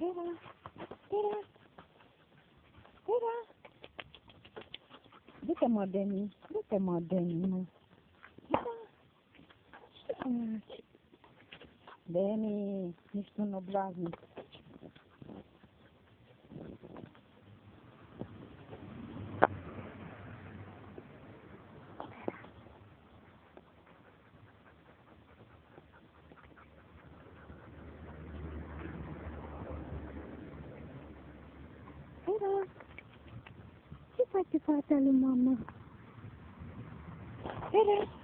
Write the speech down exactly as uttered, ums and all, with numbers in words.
Tera, Tera, Tera. Du-te, mă, Deni, du-te, mă, Deni, mă. Deni, nici tu nu blaznic. Tera, ce face fata lui mama? Tera.